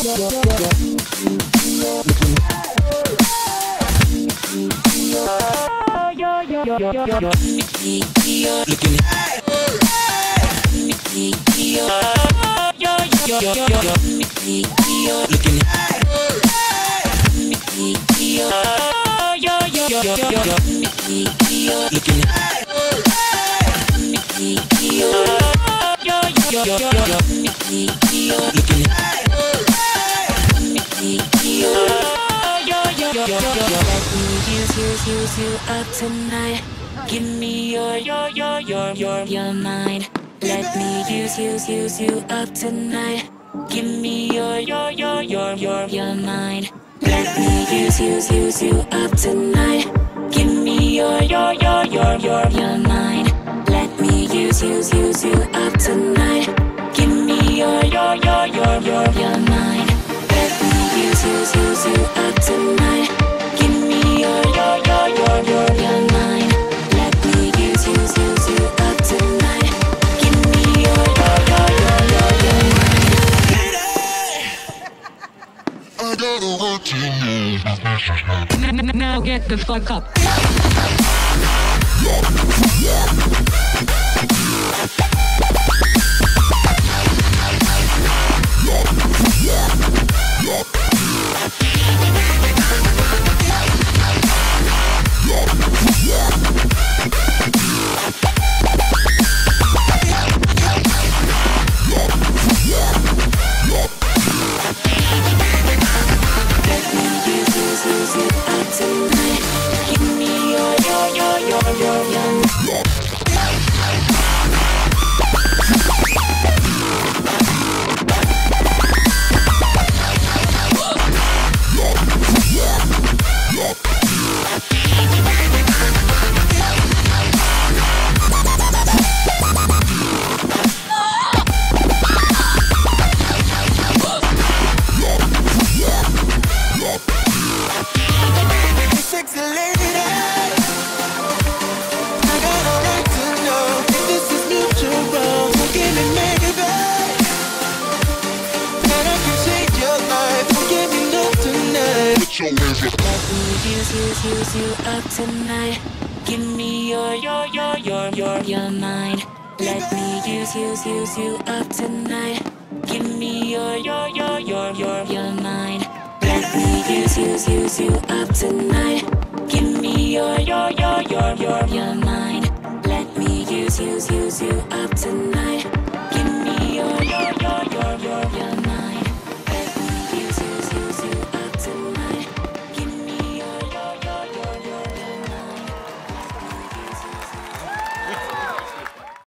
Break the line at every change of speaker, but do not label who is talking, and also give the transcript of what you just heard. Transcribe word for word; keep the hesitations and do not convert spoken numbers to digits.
Up tonight, give me your, your, your, your, your, your mind. Let me use, use, use you up tonight. Give me your, your, your, your, your, your mind. Let me use, use, use you up tonight. Give me your, your, your, your, your, your mind. Let me use, use, use you up tonight. Give me your, your, your, your, your, your mind. Let me use, use, use you up tonight. Give me your, your, your, your, your, your mind. Let me use, use, use you up tonight. Give me your, your, your, your, your, your mind.
I gotta work you.
Now get the fuck up.
Let me use, use, use you up tonight. Give me your, your, your, your, your, your mind. Let me use, use, use you up tonight. Give me your, your, your, your, your, your mind. Let me use, use, use you up tonight. Give me your, your, your, your, your, your mind. Let me use, use, use you up tonight.